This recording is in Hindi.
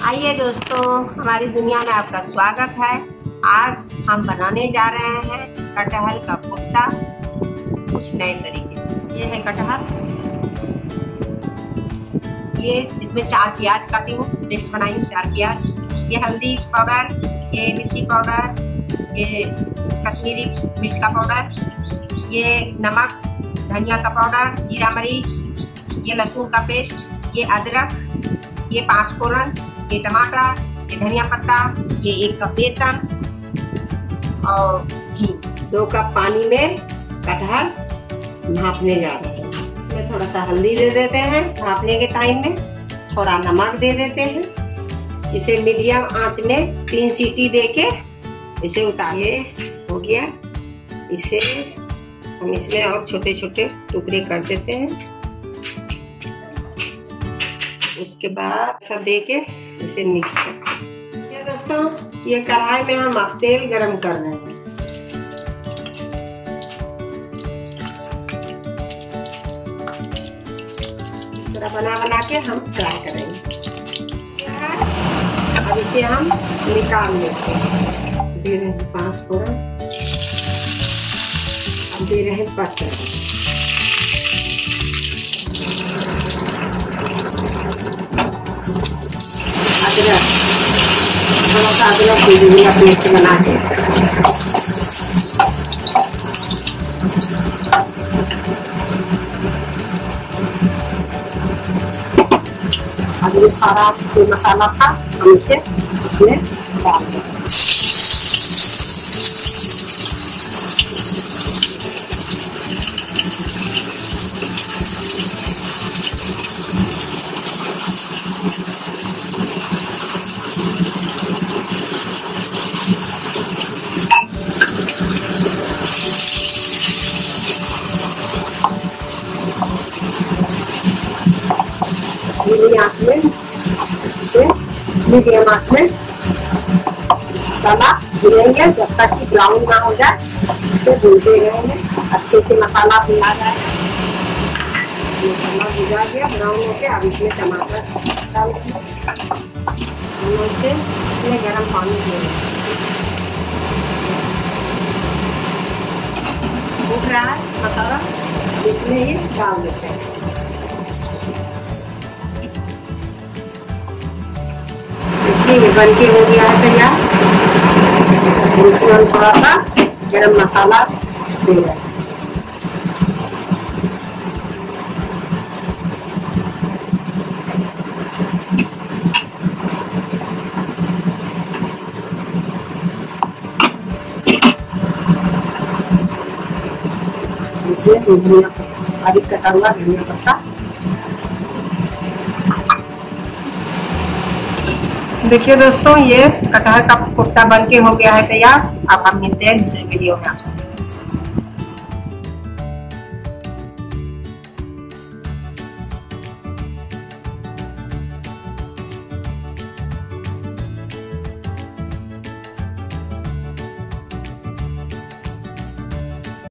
आइए दोस्तों, हमारी दुनिया में आपका स्वागत है। आज हम बनाने जा रहे हैं कटहल का कोफ्ता कुछ नए तरीके से। ये है कटहल, ये इसमें 4 प्याज काटी हूँ, पेस्ट बनाई हूँ 4 प्याज। ये हल्दी पाउडर, ये मिर्ची पाउडर, ये कश्मीरी मिर्च का पाउडर, ये नमक, धनिया का पाउडर, जीरा मरीच, ये लहसुन का पेस्ट, ये अदरक, ये 5 फोरन, ये टमाटर, ये धनिया पत्ता, ये 1 कप बेसन और घी। 2 कप पानी में कटहल भापने जा रहे हैं। इसमें थोड़ा सा हल्दी दे देते हैं, भापने के टाइम में थोड़ा नमक दे देते हैं। इसे मीडियम आंच में 3 सीटी देके इसे उतारिए। हो गया, इसे हम इसमें और छोटे छोटे टुकड़े कर देते हैं। उसके बाद सब दे के इसे मिक्स करते हैं। दोस्तों, ये कढ़ाई में हम अब तेल गरम कर रहे हैं। इस तरह बना के हम फ्राई करेंगे। अब इसे हम निकाल लेते हैं। दे रहे हैं 5 फोरन, अब दे रहे हैं पत्ता, थोड़ा सा अदरक दे दीजिए अपने से बना के। अब ये सारा जो मसाला था हम इसे इसमें डाल देंगे। आँच में इसे मीडियम आँच में मसाला भूनेंगे जब तक कि ब्राउन ना हो जाए। इसे भूनते रहेंगे, अच्छे से मसाला भुना जाएगा। मसाला भुना गया ब्राउन होके, अब इसमें टमाटर डाल देंगे। इसे इसमें गर्म पानी देंगे। भूख रहा है मसाला, इसमें ये डाल देते हैं। बन के हो गया है तैयार। इसमें हम थोड़ा सा गरम मसाला दे रहे हैं। इसमें धनिया बारीक कटा हुआ धनिया पत्ता। देखिए दोस्तों, ये कटहल का कोफ्ता बन के हो गया है तैयार। अब हम मिलते हैं दूसरे वीडियो में आपसे।